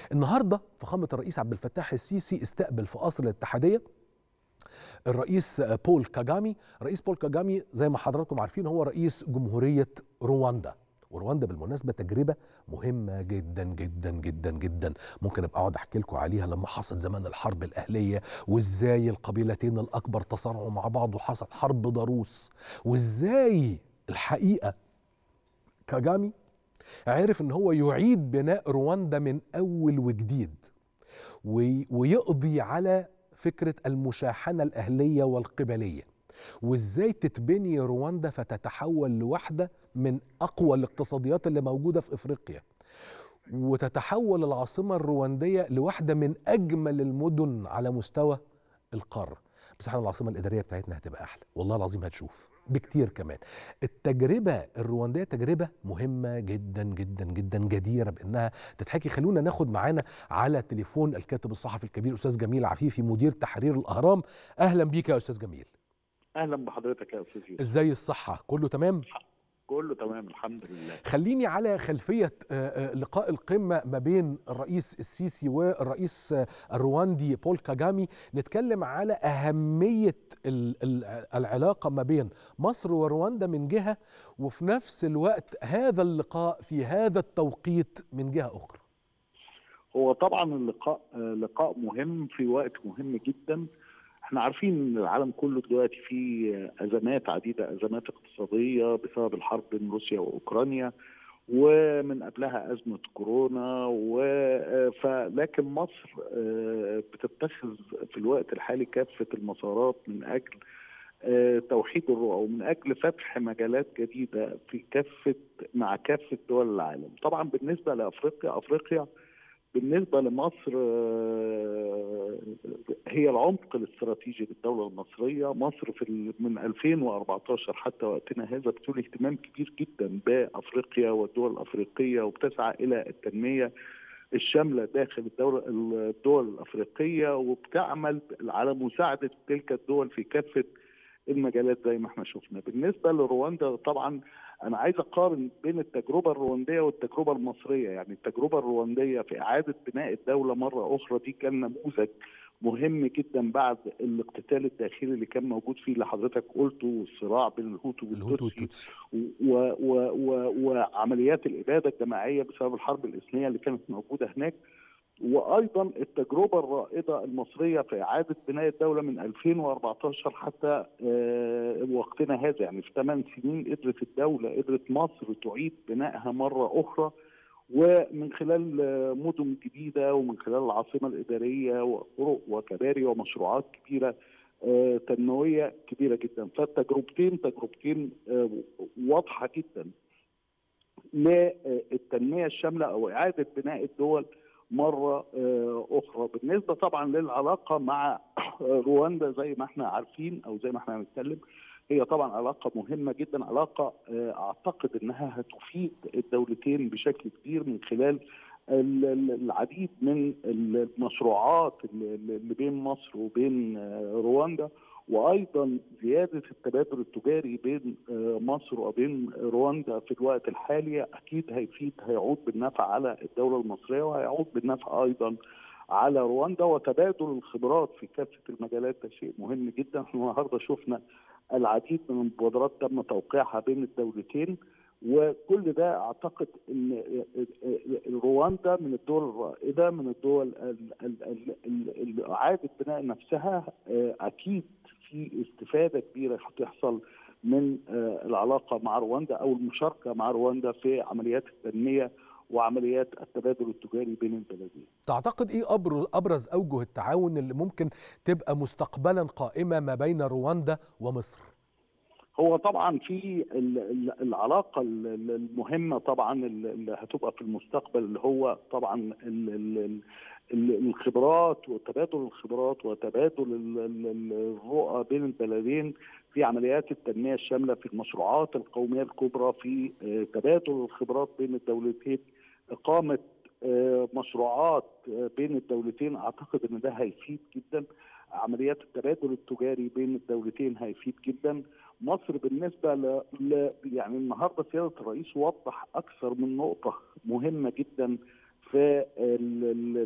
النهارده فخامة الرئيس عبد الفتاح السيسي استقبل في قصر الاتحادية الرئيس بول كاجامي. رئيس بول كاجامي زي ما حضراتكم عارفين هو رئيس جمهورية رواندا، ورواندا بالمناسبة تجربة مهمة جدا جدا جدا جدا. ممكن ابقى اقعد احكي لكم عليها لما حصل زمان الحرب الأهلية، وازاي القبيلتين الأكبر تصارعوا مع بعض وحصل حرب ضروس، وازاي الحقيقة كاجامي عرف ان هو يعيد بناء رواندا من اول وجديد، ويقضي على فكرة المشاحنة الأهلية والقبلية، وإزاي تتبني رواندا فتتحول لواحدة من أقوى الاقتصاديات اللي موجودة في إفريقيا، وتتحول العاصمة الرواندية لواحدة من أجمل المدن على مستوى القارة. بس احنا العاصمة الإدارية بتاعتنا هتبقى أحلى، والله العظيم هتشوف بكتير كمان. التجربة الرواندية تجربة مهمة جدا جدا جدا، جديرة بأنها تتحكي. خلونا ناخد معانا على تليفون الكاتب الصحفي الكبير أستاذ جميل عفيفي، مدير تحرير الأهرام. أهلا بيك يا أستاذ جميل. اهلا بحضرتك يا استاذ يوسف. ازاي الصحة؟ كله تمام؟ كله تمام الحمد لله. خليني على خلفية لقاء القمة ما بين الرئيس السيسي والرئيس الرواندي بول كاجامي نتكلم على أهمية العلاقة ما بين مصر ورواندا من جهة، وفي نفس الوقت هذا اللقاء في هذا التوقيت من جهة أخرى. هو طبعا اللقاء لقاء مهم في وقت مهم جدا. احنا عارفين ان العالم كله دلوقتي فيه ازمات عديده، ازمات اقتصاديه بسبب الحرب بين روسيا واوكرانيا، ومن قبلها ازمه كورونا، لكن مصر بتتخذ في الوقت الحالي كافه المسارات من اجل توحيد الرؤى ومن اجل فتح مجالات جديده مع كافه دول العالم. طبعا بالنسبه افريقيا بالنسبة لمصر هي العمق الاستراتيجي للدولة المصرية. مصر من 2014 حتى وقتنا هذا بتولي اهتمام كبير جدا بأفريقيا والدول الأفريقية، وبتسعى إلى التنمية الشاملة داخل الدول الأفريقية، وبتعمل على مساعدة تلك الدول في كافة المجالات زي ما احنا شفنا. بالنسبة لرواندا طبعا أنا عايز أقارن بين التجربة الرواندية والتجربة المصرية. يعني التجربة الرواندية في إعادة بناء الدولة مرة أخرى دي كان نموذج مهم جدا بعد الاقتتال الداخلي اللي كان موجود فيه اللي حضرتك قلته، والصراع بين الهوتو والتوتسي وعمليات الإبادة الجماعية بسبب الحرب الإثنية اللي كانت موجودة هناك. وايضا التجربه الرائده المصريه في اعاده بناء الدوله من 2014 حتى وقتنا هذا، يعني في 8 سنين قدرت مصر تعيد بنائها مره اخرى، ومن خلال مدن جديده ومن خلال العاصمه الاداريه وطرق وكباري ومشروعات كبيره تنمويه كبيره جدا. فالتجربتين واضحه جدا للتنميه الشامله او اعاده بناء الدول مرة أخرى. بالنسبة طبعا للعلاقة مع رواندا زي ما احنا عارفين أو زي ما احنا هنتكلم، هي طبعا علاقة مهمة جدا، علاقة أعتقد أنها هتفيد الدولتين بشكل كبير من خلال العديد من المشروعات اللي بين مصر وبين رواندا، وايضا زياده التبادل التجاري بين مصر وبين رواندا في الوقت الحالي اكيد هيعود بالنفع على الدوله المصريه، وهيعود بالنفع ايضا على رواندا. وتبادل الخبرات في كافه المجالات ده شيء مهم جدا. احنا النهارده شفنا العديد من المبادرات تم توقيعها بين الدولتين، وكل ده اعتقد ان رواندا من الدول الرائده، من الدول اللي اعاده بناء نفسها. اكيد في استفاده كبيره هتحصل من العلاقه مع رواندا او المشاركه مع رواندا في عمليات التنميه وعمليات التبادل التجاري بين البلدين. تعتقد ايه ابرز اوجه التعاون اللي ممكن تبقى مستقبلا قائمه ما بين رواندا ومصر؟ هو طبعا في العلاقه المهمه طبعا اللي هتبقى في المستقبل، اللي هو طبعا الخبرات وتبادل الخبرات وتبادل الرؤى بين البلدين في عمليات التنميه الشامله، في المشروعات القوميه الكبرى، في تبادل الخبرات بين الدولتين، اقامه مشروعات بين الدولتين. اعتقد ان ده هيفيد جدا. عمليات التبادل التجاري بين الدولتين هيفيد جدا. مصر بالنسبه يعني النهارده سياده الرئيس وضح اكثر من نقطه مهمه جدا في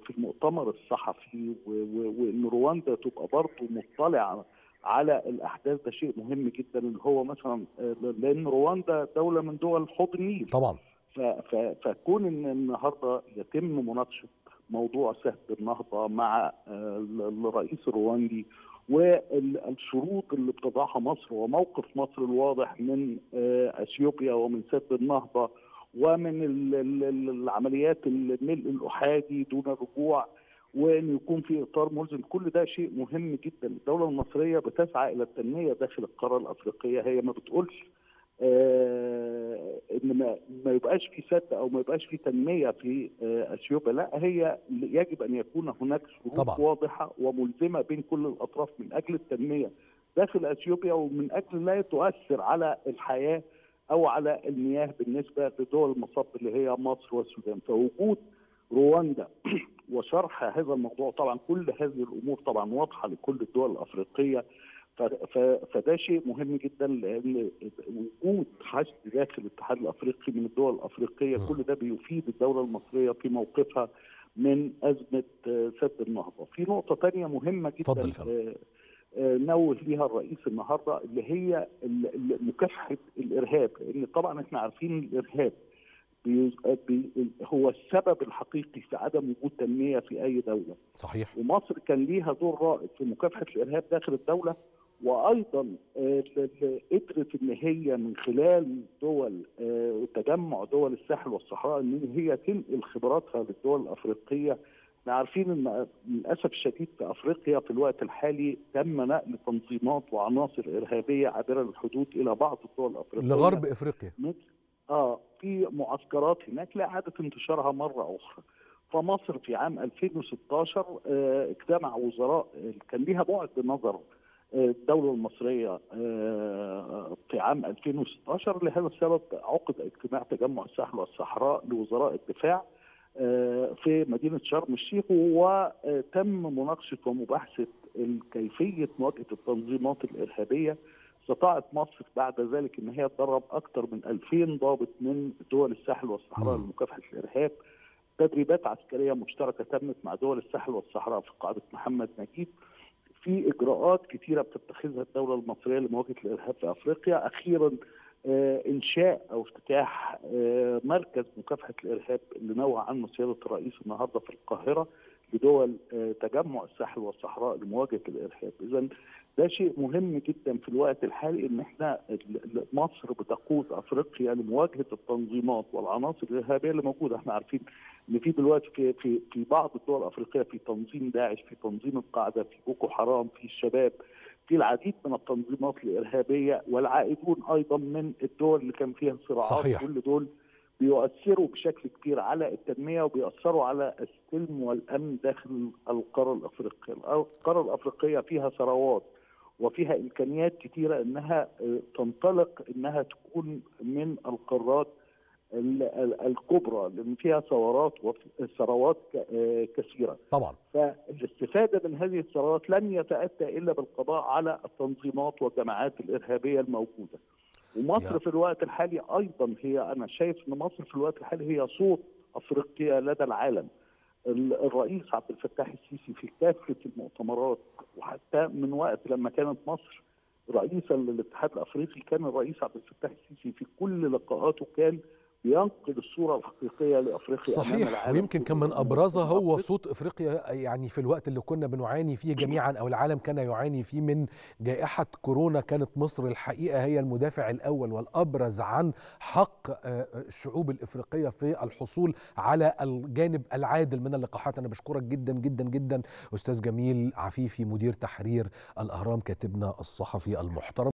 في المؤتمر الصحفي، وان رواندا تبقى برضه مطلعه على الاحداث، ده شيء مهم جدا. اللي هو مثلا لان رواندا دوله من دول حوض النيل طبعا. فكون ان النهارده يتم مناقشه موضوع سد النهضه مع الرئيس الرواندي والشروط اللي بتضعها مصر وموقف مصر الواضح من اثيوبيا ومن سد النهضه ومن العمليات الملء الاحادي دون الرجوع، وان يكون في اطار ملزم، كل ده شيء مهم جدا. الدوله المصريه بتسعى الى التنميه داخل القاره الافريقيه، هي ما بتقولش ان ما يبقاش في سد او ما يبقاش في تنميه في اثيوبيا، لا، هي يجب ان يكون هناك شروط طبعا. واضحه وملزمه بين كل الاطراف من اجل التنميه داخل اثيوبيا، ومن اجل لا تؤثر على الحياه او على المياه بالنسبه لدول المصب اللي هي مصر والسودان. فوجود رواندا وشرح هذا الموضوع، طبعا كل هذه الامور طبعا واضحه لكل الدول الافريقيه، فده شيء مهم جدا، لان وجود حشد داخل الاتحاد الافريقي من الدول الافريقيه كل ده بيفيد الدوله المصريه في موقفها من ازمه سد النهضه. في نقطه ثانيه مهمه جدا نوه ليها الرئيس النهارده، اللي هي مكافحه الارهاب، لان طبعا احنا عارفين الارهاب هو السبب الحقيقي في عدم وجود تنميه في اي دوله. صحيح. ومصر كان ليها دور رائد في مكافحه الارهاب داخل الدوله، وايضا قدرت ان هي من خلال دول تجمع دول الساحل والصحراء ان هي تنقل خبراتها للدول الافريقيه. احنا عارفين ان للاسف الشديد في افريقيا في الوقت الحالي تم نقل تنظيمات وعناصر ارهابيه عابره للحدود الى بعض الدول الافريقيه لغرب افريقيا، في معسكرات هناك لاعاده انتشارها مره اخرى. فمصر في عام 2016 اجتمع وزراء كان ليها بعد نظر الدولة المصرية في عام 2016. لهذا السبب عقد اجتماع تجمع الساحل والصحراء لوزراء الدفاع في مدينة شرم الشيخ، وتم مناقشة ومباحثة كيفية مواجهة التنظيمات الإرهابية. استطاعت مصر بعد ذلك ان هي تدرب اكثر من 2000 ضابط من دول الساحل والصحراء لمكافحة الإرهاب. تدريبات عسكرية مشتركة تمت مع دول الساحل والصحراء في قاعدة محمد نجيب. في اجراءات كثيره بتتخذها الدوله المصريه لمواجهه الارهاب في افريقيا. اخيرا انشاء او افتتاح مركز مكافحه الارهاب اللي نوه عنه سياده الرئيس النهارده في القاهره لدول تجمع الساحل والصحراء لمواجهه الارهاب. اذا ده شيء مهم جدا في الوقت الحالي، ان احنا مصر بتقود افريقيا لمواجهه التنظيمات والعناصر الارهابيه اللي موجوده. احنا عارفين ان في دلوقتي في بعض الدول الافريقيه في تنظيم داعش، في تنظيم القاعده، في بوكو حرام، في الشباب، في العديد من التنظيمات الارهابيه، والعائدون ايضا من الدول اللي كان فيها صراعات. صحيح. كل دول بيؤثروا بشكل كبير على التنميه وبيأثروا على السلم والامن داخل القاره الافريقيه. القاره الافريقيه فيها ثروات وفيها امكانيات كثيره انها تنطلق، انها تكون من القارات الكبرى، لان فيها ثروات كثيره. طبعا. فالاستفاده من هذه الثروات لن يتاتى الا بالقضاء على التنظيمات والجماعات الارهابيه الموجوده. ومصر في الوقت الحالي ايضا انا شايف ان مصر في الوقت الحالي هي صوت افريقيا لدى العالم. الرئيس عبد الفتاح السيسي في كافه المؤتمرات، وحتى من وقت لما كانت مصر رئيسا للاتحاد الافريقي، كان الرئيس عبد الفتاح السيسي في كل لقاءاته كان بينقل الصوره الحقيقيه لافريقيا. صحيح. ويمكن كان من ابرزها هو صوت افريقيا، يعني في الوقت اللي كنا بنعاني فيه جميعا او العالم كان يعاني فيه من جائحه كورونا، كانت مصر الحقيقه هي المدافع الاول والابرز عن حق الشعوب الافريقيه في الحصول على الجانب العادل من اللقاحات. انا بشكرك جدا جدا جدا استاذ جميل عفيفي، مدير تحرير الاهرام، كاتبنا الصحفي المحترم.